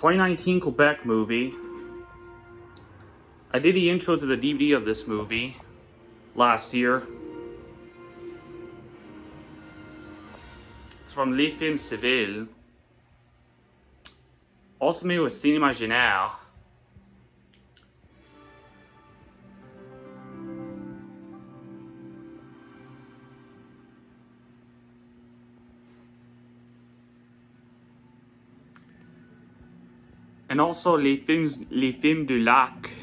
2019 Quebec movie. I did the intro to the DVD of this movie last year. It's from Les Films Civils. Also made with Cinéma Génère. And also Les Films du Lac.